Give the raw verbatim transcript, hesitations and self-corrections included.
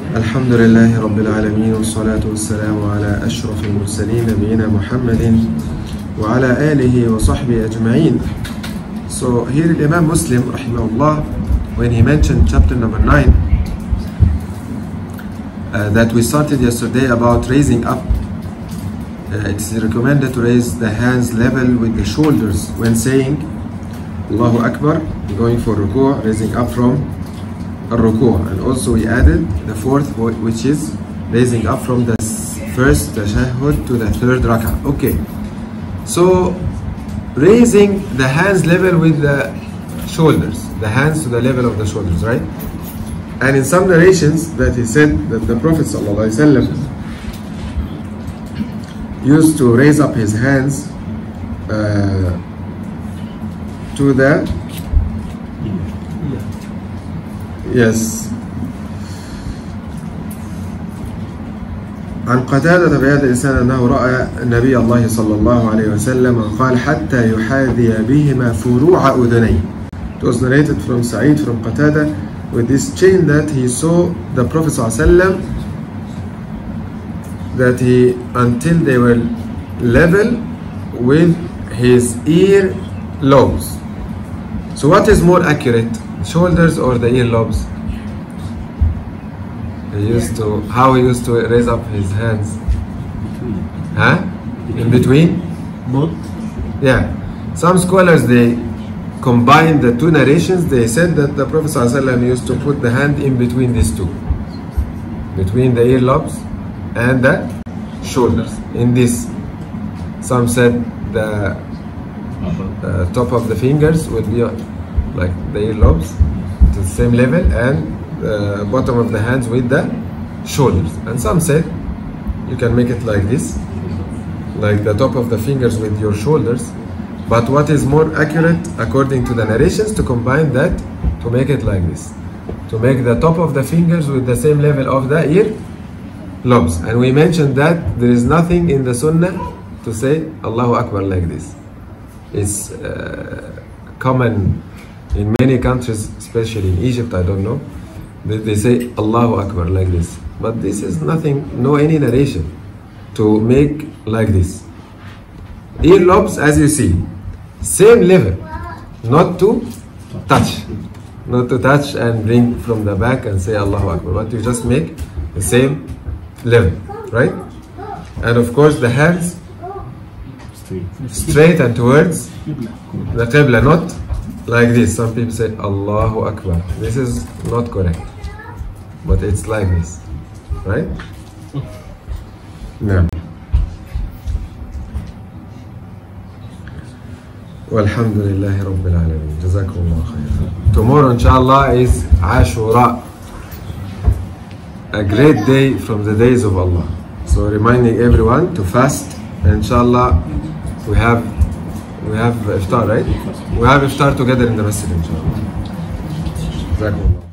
الحمد لله رب العالمين والصلاة والسلام على أشرف المرسلين نبينا محمد وعلى آله وصحبه أجمعين. So here Imam Muslim rahimahullah, when he mentioned chapter number nine uh, that we started yesterday about raising up, uh, it's recommended to raise the hands level with the shoulders when saying Allahu Akbar, going for ruku', raising up from al-ruku', and also we added the fourth, which is raising up from the first tashahhud to the third rak'ah. Okay, so raising the hands level with the shoulders, the hands to the level of the shoulders, right? And in some narrations that he said that the Prophet ﷺ used to raise up his hands uh, to the yes عن قتادة بهذا الإنسان أنه رأى النبي الله صلى الله عليه وسلم قال حتى يحاذي بهما فروع أذنيه. It was narrated from Sa'id from Qatada with this chain that he saw the Prophet صلى الله عليه وسلم that he until they were level with his ear lobes. So what is more accurate, shoulders or the ear lobes? He used to, how he used to raise up his hands? Huh? In between? Both? Yeah. Some scholars, they combined the two narrations. They said that the Prophet ﷺ used to put the hand in between these two, between the ear lobes and the shoulders. In this, some said the uh, top of the fingers would be like the ear lobes to the same level, and the bottom of the hands with the shoulders. And some said you can make it like this, like the top of the fingers with your shoulders. But what is more accurate according to the narrations, to combine that, to make it like this, to make the top of the fingers with the same level of the ear lobes. And we mentioned that there is nothing in the Sunnah to say Allahu Akbar like this. It's uh, common in many countries, especially in Egypt, I don't know, that they say Allahu Akbar like this. But this is nothing, no any narration to make like this. Ear lobes, as you see, same level, not to touch, not to touch and bring from the back and say Allahu Akbar, but you just make the same level, right? And of course the hands straight and towards the Qibla, not like this. Some people say Allahu Akbar. This is not correct, but it's like this, right? No. Walhamdulillahi Rabbil Alameen. Jazakumullah khair. Tomorrow, inshallah, is Ashura, a great day from the days of Allah. So, reminding everyone to fast. Inshallah, we have we have iftar, right? We have iftar together in the masjid, inshallah. Jazakumullah.